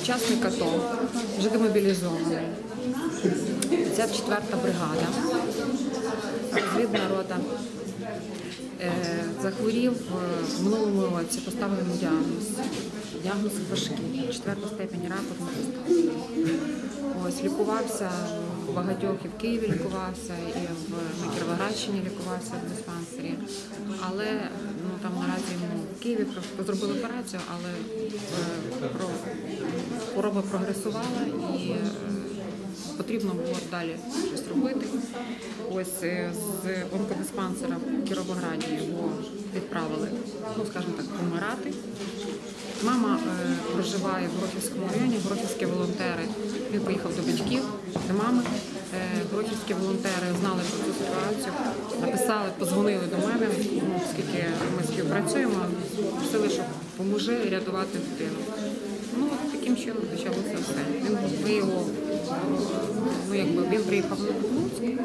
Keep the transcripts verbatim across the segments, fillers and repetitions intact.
учасник АТО, вже демобілізований. п'ятдесят четверта бригада, розвідна рота. Захворів в минулому році, поставили йому діагноз. Діагноз важкий, четверта степень раку. Ось, лікувався в багатьох, і в Києві лікувався, і в на Кіровоградщині лікувався в диспансері. Але ну, там наразі йому в Києві зробили операцію, але про, хвороба прогресувала і потрібно було далі щось робити. Ось з онкодиспансера в Кіровограді його відправили, ну, скажімо так, помирати. Мама е, проживає в Горохівському районі, горохівські волонтери. Він поїхав до батьків, до мами. Е, горохівські волонтери знали про цю ситуацію, написали, подзвонили до мене, ну, оскільки ми співпрацюємо, просили, що поможи рятувати дитину. Ну, от таким чином почалося все. Він, ми його, ну, якби, він приїхав на Луцьк.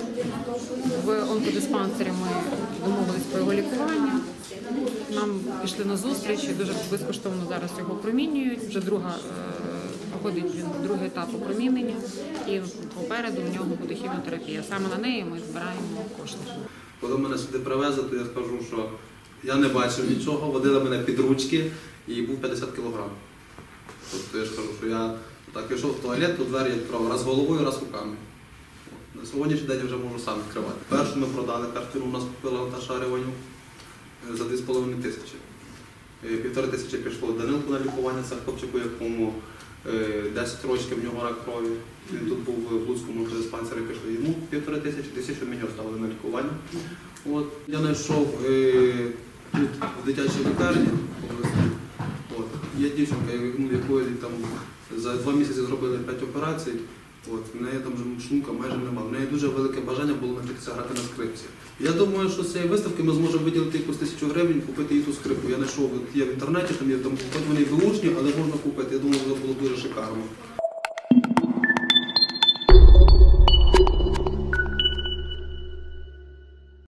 В онкодиспансері ми домовились про його лікування. Нам пішли на зустріч, і дуже безкоштовно зараз його промінюють. Вже друга, проходить він другий етап опромінення, і попереду в нього буде хіміотерапія. Саме на неї ми збираємо кошти. Коли мене сюди привезли, то я скажу, що я не бачив нічого, водили мене під ручки і був п'ятдесят кілограм. Тобто я ж кажу, що я так пішов в туалет, то двері відкривав раз головою, раз руками. На сьогоднішній день я вже можу сам відкривати. Першу ми продали квартиру, у нас купила Наташа Реванюк за дві з половиною тисячі. Півтори тисячі пішло Данилку на лікування, це хлопчику, якому десять років, в нього рак крові. Він тут був в Луцькому диспансері, пішли йому півтори тисячі, тисячу мені оставили на лікування. От. Я знайшов е, тут в дитячій лікарні. От. Є дівчинка, якої там за два місяці зробили п'ять операцій. От, в неї там шлунка майже немає. В неї дуже велике бажання було навчитися грати на скрипці. Я думаю, що з цієї виставки ми зможемо виділити якусь тисячу гривень, купити їй ту скрипку. Я знайшов, є в інтернеті, там є, там, хоч вони вилучні, але можна купити. Я думаю, це було дуже шикарно.